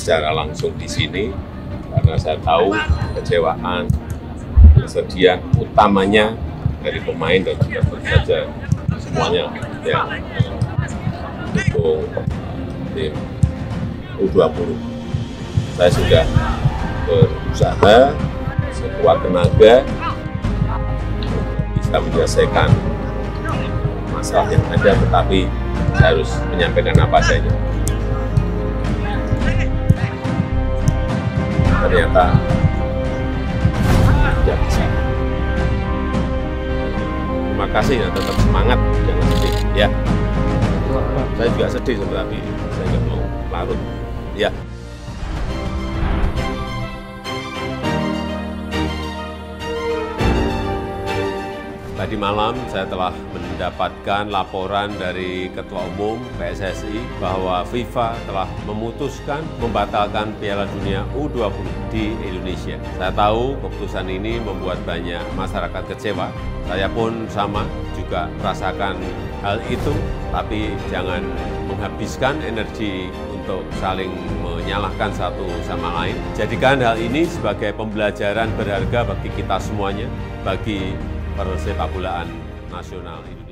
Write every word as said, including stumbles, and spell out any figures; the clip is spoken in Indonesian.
secara langsung di sini karena saya tahu kecewaan, kesedihan utamanya dari pemain dan juga tentu saja semuanya yang mendukung tim U dua puluh. Saya sudah berusaha sekuat tenaga bisa menyelesaikan masalah yang ada, tetapi saya harus menyampaikan apa adanya. Ternyata tidak bisa. Terima kasih dan tetap semangat, jangan sedih. Ya, saya juga sedih tapi saya nggak mau larut. Ya. Tadi malam saya telah mendapatkan laporan dari Ketua Umum P S S I bahwa FIFA telah memutuskan membatalkan Piala Dunia U dua puluh di Indonesia. Saya tahu keputusan ini membuat banyak masyarakat kecewa. Saya pun sama juga merasakan hal itu, tapi jangan menghabiskan energi untuk saling menyalahkan satu sama lain. Jadikan hal ini sebagai pembelajaran berharga bagi kita semuanya, bagi persepakbolaan nasional ini.